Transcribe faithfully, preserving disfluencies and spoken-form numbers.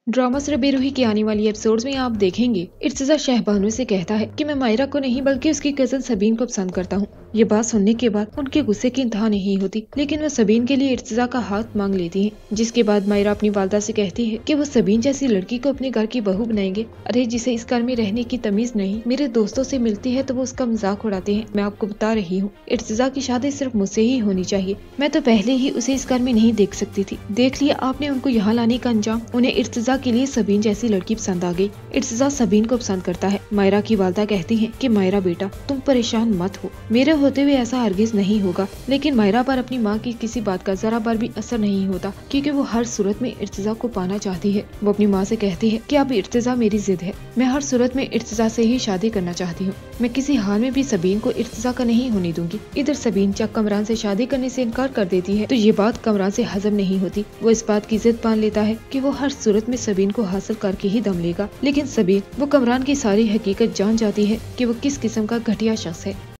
Drama सिर्फ बेरूही की आने वाली एपिसोड्स में आप देखेंगे इर्तिजा शहबानू से कहता है कि मैं मायरा को नहीं बल्कि उसकी कजन सबीन को पसंद करता हूँ। ये बात सुनने के बाद उनके गुस्से की इंतहा नहीं होती, लेकिन वह सबीन के लिए इर्तिजा का हाथ मांग लेती है। जिसके बाद मायरा अपनी वालदा से कहती है कि वो सबीन जैसी लड़की को अपने घर की बहू बनाएंगे। अरे जिसे इस घर में रहने की तमीज नहीं, मेरे दोस्तों से मिलती है तो वो उसका मजाक उड़ाते हैं। मैं आपको बता रही हूँ, इर्तिजा की शादी सिर्फ मुझसे ही होनी चाहिए। मैं तो पहले ही उसे इस घर में नहीं देख सकती थी। देख लिया आपने उनको यहाँ लाने का अंजाम। उन्हें इर्तिजा के लिए सबीन जैसी लड़की पसंद आ गई। इर्तिजा सबीन को पसंद करता है। मायरा की वालदा कहती है कि मायरा बेटा तुम परेशान मत हो, मेरे होते हुए ऐसा हरगिज नहीं होगा। लेकिन मायरा पर अपनी माँ की किसी बात का जरा बार भी असर नहीं होता, क्योंकि वो हर सूरत में इर्तिजा को पाना चाहती है। वो अपनी माँ से कहती है कि अब इर्तिजा मेरी जिद है, मैं हर सूरत में इर्तिजा से ही शादी करना चाहती हूँ। मैं किसी हाल में भी सबीन को इर्तिजा का नहीं होने दूंगी। इधर सबीन जब कमरान से शादी करने से इनकार कर देती है तो ये बात कमरान से हजम नहीं होती। वो इस बात की जिद मान लेता है कि वो हर सूरत में सबीन को हासिल करके ही दम लेगा। लेकिन सबीन वो कमरान की सारी हकीकत जान जाती है कि वो किस किस्म का घटिया शख्स है।